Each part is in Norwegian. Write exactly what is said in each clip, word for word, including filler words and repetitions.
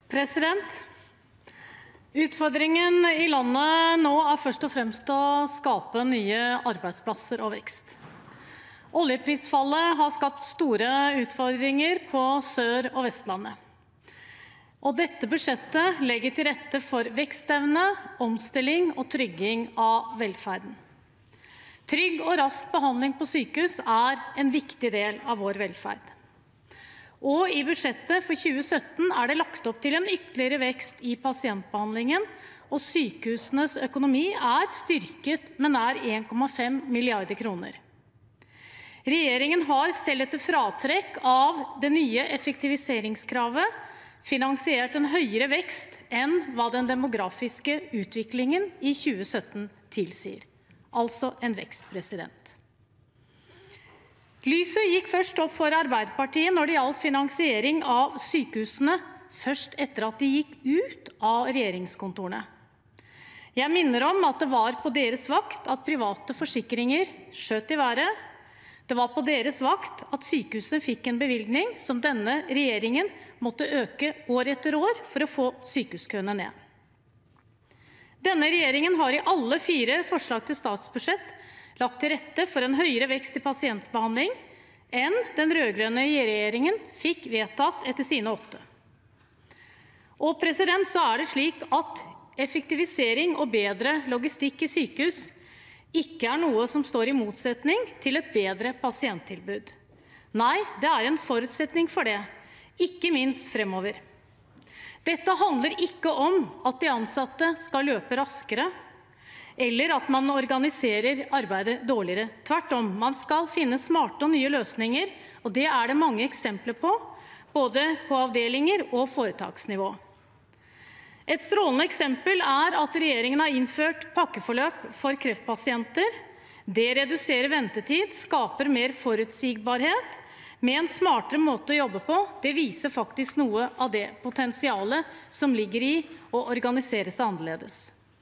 President, utfordringen i landet nå er først og fremst å skape nye arbeidsplasser og vekst. Oljeprisfallet har skapt store utfordringer på Sør- og Vestlandet. Og dette budsjettet legger til rette for vekstevne, omstilling og trygging av velferden. Trygg og rask behandling på sykehus er en viktig del av vår velferd. Og i budsjettet for tjue sytten er det lagt opp til en ytterligere vekst i pasientbehandlingen, og sykehusenes økonomi er styrket med nær en komma fem milliarder kroner. Regjeringen har selv etter fratrekk av det nye effektiviseringskravet finansiert en høyere vekst enn hva den demografiske utviklingen i tjue sytten tilsier. Altså en vekst, president. Lyset gikk først opp for Arbeiderpartiet når det gjaldt finansiering av sykehusene, først etter at de gikk ut av regjeringskontorene. Jeg minner om at det var på deres vakt at private forsikringer skjøt i været. Det var på deres vakt at sykehusene fikk en bevilgning som denne regjeringen måtte øke år etter år for å få sykehuskøene ned. Denne regjeringen har i alle fire forslag til statsbudsjett lagt til rette for en høyere vekst i pasientbehandling enn den rødgrønne regjeringen fikk vedtatt etter sine åtte. Og president, så er det slik at effektivisering og bedre logistikk i sykehus ikke er noe som står i motsetning til et bedre pasienttilbud. Nei, det er en forutsetning for det, ikke minst fremover. Dette handler ikke om at de ansatte skal løpe raskere, eller at man organiserer arbeidet dårligere. Tvert om, man skal finne smarte og nye løsninger, og det er det mange eksempler på, både på avdelinger og foretaksnivå. Et strålende eksempel er at regjeringen har innført pakkeforløp for kreftpasienter. Det reduserer ventetid, skaper mer forutsigbarhet, med en smartere måte å jobbe på. Det viser faktisk noe av det potensialet som ligger i å organisere seg annerledes.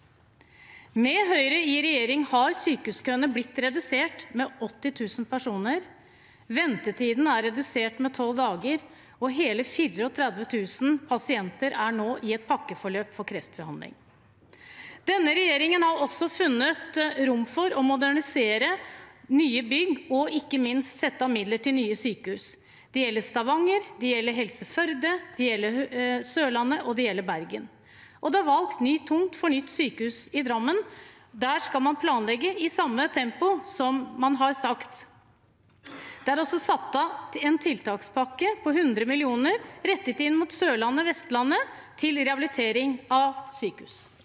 Med Høyre i regjering har sykehuskøene blitt redusert med åtti tusen personer. Ventetiden er redusert med tolv dager, og hele tretifire tusen pasienter er nå i et pakkeforløp for kreftbehandling. Denne regjeringen har også funnet rom for å modernisere nye bygg og ikke minst sette av midler til nye sykehus. Det gjelder Stavanger, det gjelder Helse Førde, det gjelder Sørlandet og det gjelder Bergen. Og det er valgt ny tomt for nytt sykehus i Drammen. Der skal man planlegge i samme tempo som man har sagt. Det er også satt av en tiltakspakke på hundre millioner rettet inn mot Sørlandet, Vestlandet til rehabilitering av sykehus.